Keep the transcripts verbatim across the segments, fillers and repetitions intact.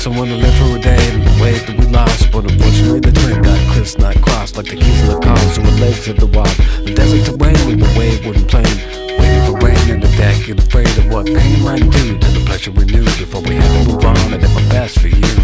Someone to live for a day and the way that we lost. But unfortunately the train got crissed, not crossed, like the keys in the car, so with legs at the wall. The desert terrain with the wave wouldn't plane, waiting for rain in the deck and afraid of what pain might do to the pleasure we knew before we had to move on. I did my best for you.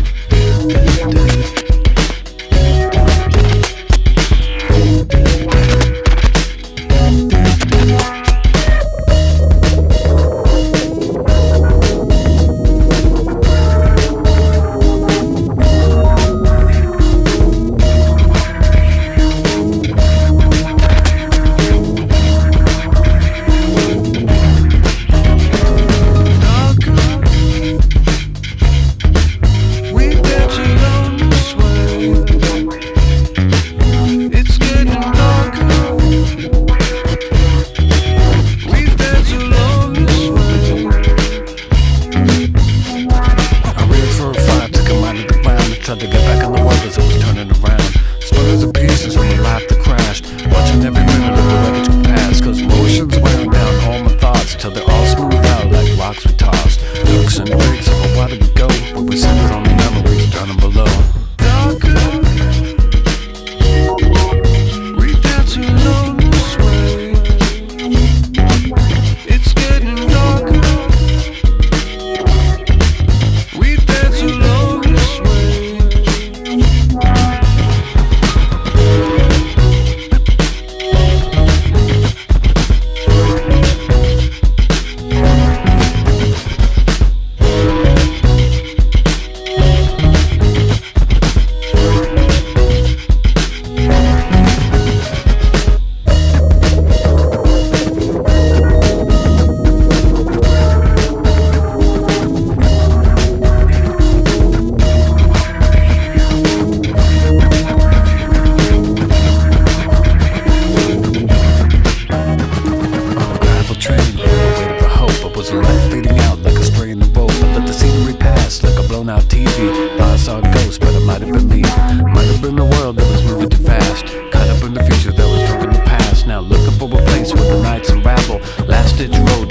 Tried to get back on the world as it was turning around. Splinters and pieces from a life that crashed, watching every minute of the wreckage go past. Cause motions wearing down all my thoughts till they're all smoothed out like rocks we tossed. Nooks and breaks of a while did we go, where we centered on the memories drowning below. Darker, we dance along this way. It's getting darker, we dance along this way. Was a light fading out like a stray in the road. I let the scenery pass like a blown out T V. Thought I saw a ghost, but it might have been me. Might have been the world that was moving too fast, caught up in the future that was drunk in the past. Now looking for a place where the nights unravel. Last ditch road